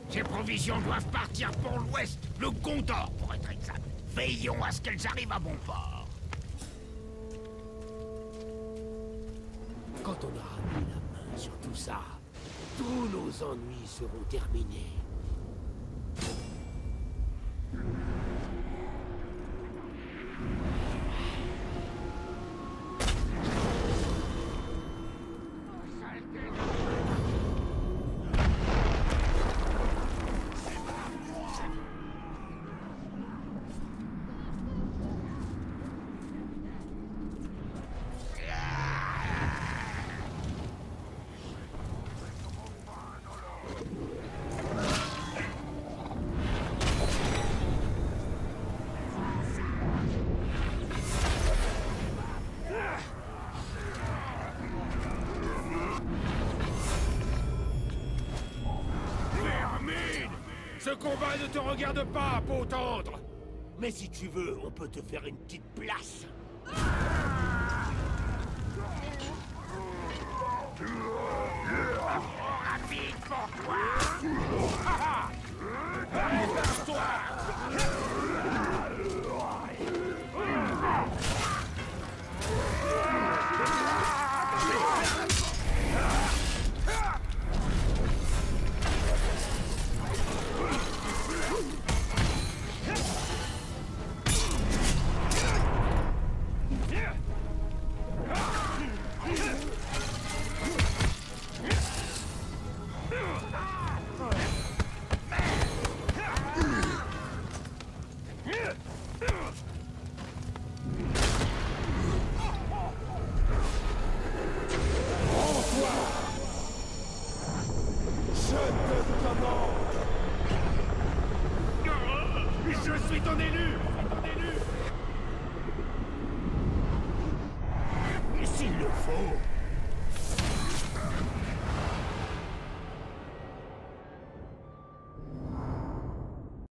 Ces provisions doivent partir pour l'ouest, le Gondor pour être exact. Veillons à ce qu'elles arrivent à bon port. Quand on aura mis la main sur tout ça, tous nos ennuis seront terminés. Ce combat ne te regarde pas, peau tendre. Mais si tu veux, on peut te faire une petite place. Trop rapide pour toi. Prépare-toi. Je suis ton élu!